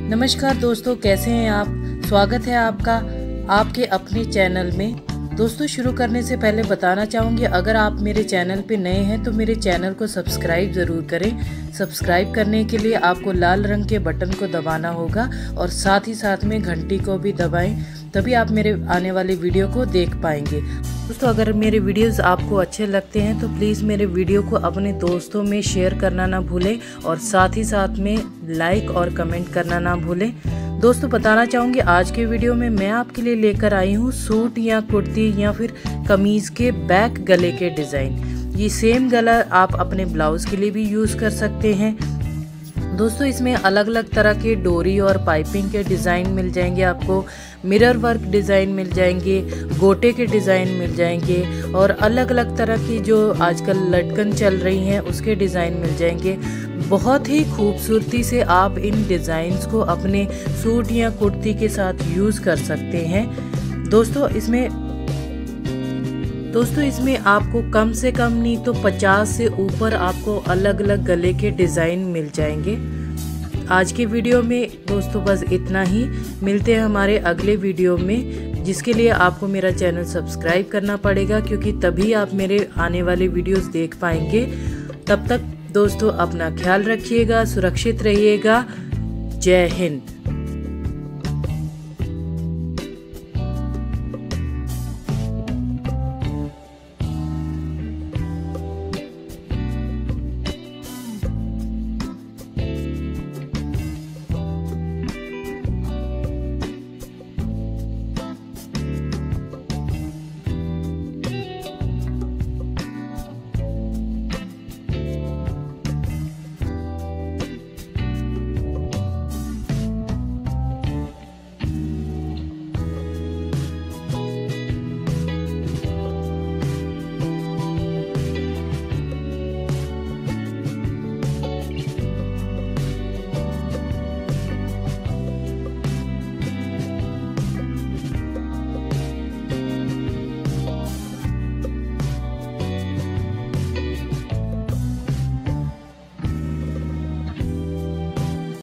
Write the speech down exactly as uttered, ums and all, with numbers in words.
नमस्कार दोस्तों, कैसे हैं आप। स्वागत है आपका आपके अपने चैनल में। दोस्तों, शुरू करने से पहले बताना चाहूँगी, अगर आप मेरे चैनल पे नए हैं तो मेरे चैनल को सब्सक्राइब ज़रूर करें। सब्सक्राइब करने के लिए आपको लाल रंग के बटन को दबाना होगा और साथ ही साथ में घंटी को भी दबाएं, तभी आप मेरे आने वाले वीडियो को देख पाएंगे। दोस्तों, अगर मेरे वीडियोस आपको अच्छे लगते हैं तो प्लीज़ मेरे वीडियो को अपने दोस्तों में शेयर करना ना भूलें और साथ ही साथ में लाइक और कमेंट करना ना भूलें। दोस्तों, बताना चाहूँगी, आज के वीडियो में मैं आपके लिए लेकर आई हूँ सूट या कुर्ती या फिर कमीज़ के बैक गले के डिज़ाइन। ये सेम गला आप अपने ब्लाउज़ के लिए भी यूज़ कर सकते हैं। दोस्तों, इसमें अलग अलग तरह के डोरी और पाइपिंग के डिज़ाइन मिल जाएंगे, आपको मिरर वर्क डिज़ाइन मिल जाएंगे, गोटे के डिज़ाइन मिल जाएंगे और अलग अलग तरह की जो आजकल लटकन चल रही हैं उसके डिज़ाइन मिल जाएंगे। बहुत ही खूबसूरती से आप इन डिज़ाइंस को अपने सूट या कुर्ती के साथ यूज़ कर सकते हैं। दोस्तों इसमें दोस्तों इसमें आपको कम से कम नहीं तो पचास से ऊपर आपको अलग अलग गले के डिज़ाइन मिल जाएंगे। आज के वीडियो में दोस्तों बस इतना ही। मिलते हैं हमारे अगले वीडियो में, जिसके लिए आपको मेरा चैनल सब्सक्राइब करना पड़ेगा, क्योंकि तभी आप मेरे आने वाले वीडियोस देख पाएंगे। तब तक दोस्तों अपना ख्याल रखिएगा, सुरक्षित रहिएगा। जय हिंद।